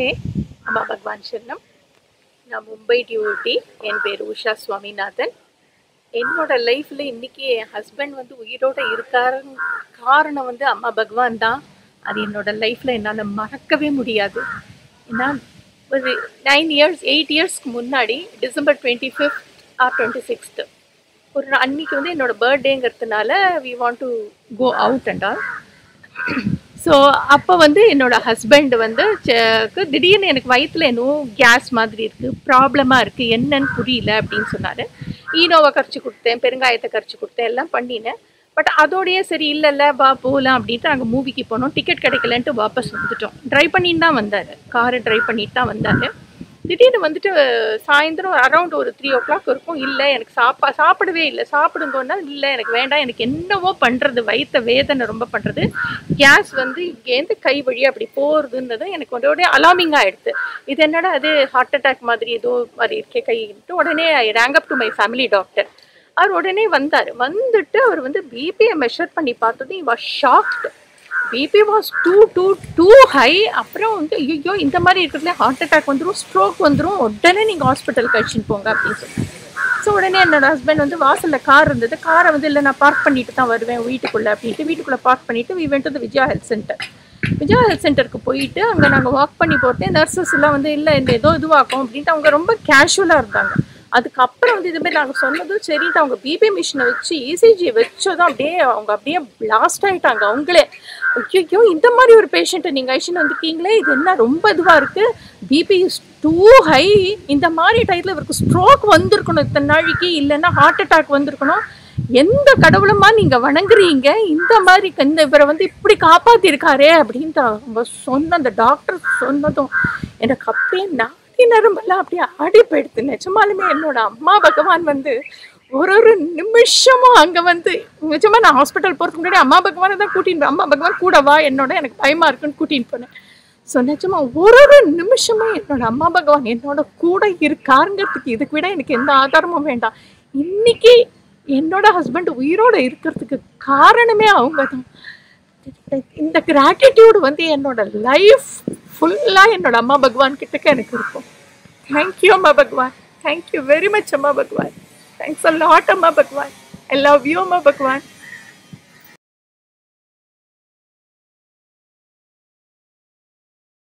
நமஸ்தே. அம்மா பகவான் சரணம். நான் மும்பை டியூட்டி. என் பேர் உஷா சுவாமிநாதன். என்னோட லைஃப்பில் இன்றைக்கி என் ஹஸ்பண்ட் வந்து உயிரோடு இருக்காருன்னு காரணம் வந்து அம்மா பகவான் தான். அது என்னோடய லைஃப்பில் என்னால் மறக்கவே முடியாது. ஏன்னா ஒரு 8 இயர்ஸ்க்கு முன்னாடி டிசம்பர் 25th ஆர் 26th ஒரு அன்றைக்கி வந்து என்னோடய பர்த்டேங்கிறதுனால we want to go out and all. So அப்போ வந்து என்னோடய ஹஸ்பண்ட் வந்து திடீர்னு எனக்கு வயிற்றில் இன்னும் கேஸ் மாதிரி இருக்குது, ப்ராப்ளமாக இருக்குது, என்னன்னு புரியல அப்படின்னு சொன்னார். ஈனோவை கரைச்சி கொடுத்தேன், பெருங்காயத்தை கரைச்சி கொடுத்தேன், எல்லாம் பண்ணினேன். பட் அதோடையே சரி இல்லை வா போகலாம் அப்படின்ட்டு நாங்கள் மூவிக்கு போனோம். டிக்கெட் கிடைக்கலன்ட்டு வாபஸ் வந்துட்டோம். ட்ரைவ் பண்ணிட்டு தான் வந்தார், காரை ட்ரைவ் பண்ணிட்டு தான் வந்தார். திடீர்னு வந்துட்டு சாயந்தரம் அரௌண்ட் ஒரு 3 o'clock இருக்கும். இல்லை எனக்கு சாப்பிடவே இல்லை, சாப்பிடுங்கன்னா இல்லை எனக்கு வேண்டாம், எனக்கு என்னவோ பண்ணுறது, வயிற்ற வேதனை ரொம்ப பண்ணுறது, கேஸ் வந்து இங்கேருந்து கை வழியாக அப்படி போகிறதுன்னதும் எனக்கு உடனே அலார்மிங் ஆகிடுது. இது என்னடா அது ஹார்ட் அட்டாக் மாதிரி ஏதோ மாதிரி இருக்கே கைட்டு. உடனே I rang up to my family doctor. அவர் உடனே வந்தார். வந்துட்டு அவர் வந்து பிபியை மெஷர் பண்ணி பார்த்தது he was shocked. BP was too high. அப்புறம் வந்து ஐயோ இந்த மாதிரி இருக்கிறதுல ஹார்ட் அட்டாக் வந்துடும், ஸ்ட்ரோக் வந்துடும், உடனே நீங்கள் ஹாஸ்பிட்டல் கழிச்சுன்னு போங்க அப்படின்னு சொல்லி. ஸோ உடனே என்னோடய ஹஸ்பண்ட் வந்து வாசலில் கார் இருந்தது, காரை வந்து இல்லை நான் பார்க் பண்ணிட்டு தான் வருவேன் வீட்டுக்குள்ளே அப்படின்ட்டு வீட்டுக்குள்ளே பார்க் பண்ணிவிட்டு we went to the Vijaya health centre. Vijaya health சென்டருக்கு போயிட்டு அங்கே நாங்கள் வாக் பண்ணி போகிறதே நர்சஸ் எல்லாம் வந்து இல்லை இந்த ஏதோ இதுவாக்கும் அப்படின்ட்டு அவங்க ரொம்ப கேஷுவலாக இருந்தாங்க. அதுக்கப்புறம் வந்து இதுமாரி நாங்கள் சொன்னதும் சரிட்டு அவங்க பிபி மிஷினை வச்சு இசிஜி வச்சதும் அவங்க அப்படியே பிளாஸ்ட் ஆகிட்டாங்க. அவங்களே ஐயோ இந்த மாதிரி ஒரு பேஷண்ட்டை நீங்கள் ஐஷன் வந்திருக்கீங்களே, இது என்ன ரொம்ப இதுவாக இருக்குது, பிபி இஸ் டூ ஹை, இந்த மாதிரி டயத்தில் இவருக்கு ஸ்ட்ரோக் வந்திருக்கணும் இத்தனை நாளைக்கு, இல்லைன்னா ஹார்ட் அட்டாக் வந்திருக்கணும், எந்த கடவுளமா நீங்கள் வணங்குறீங்க, இந்த மாதிரி இவரை வந்து இப்படி காப்பாற்றிருக்காரே அப்படின்ட்டு அவங்க சொன்ன அந்த டாக்டர் சொன்னதும் எனக்கு அப்படியே நரம்பெல்லாம் அப்படியே ஆடி போயிடுது. நிஜமாலுமே என்னோட அம்மா பகவான் வந்து ஒரு நிமிஷமும் அங்கே வந்து நிஜமாக நான் ஹாஸ்பிட்டல் போகிறதுக்கு முன்னாடி அம்மா பகவானை தான் கூட்டின்னு, அம்மா பகவான் கூட வா என்னோட எனக்கு பயமாக இருக்குன்னு கூட்டின்னு போனேன். ஸோ நிஜமாக ஒரு நிமிஷமும் என்னோட அம்மா பகவான் என்னோட கூட இருக்காருங்கிறதுக்கு இதுக்கு விட எனக்கு எந்த ஆதாரமும் வேண்டாம். இன்னைக்கு என்னோட ஹஸ்பண்ட் உயிரோடு இருக்கிறதுக்கு காரணமே அவங்க தான். இந்த கிராட்டிடியூடு வந்து என்னோட லைஃப் ஃபுல்லாக என்னோட அம்மா பகவான் கிட்டக்க எனக்கு இருக்கும். தேங்க்யூ அம்மா பகவான், தேங்க்யூ வெரி மச் அம்மா பகவான், தேங்க்ஸ் அ லாட் அம்மா பகவான், ஐ லவ் யூ அம்மா பகவான்.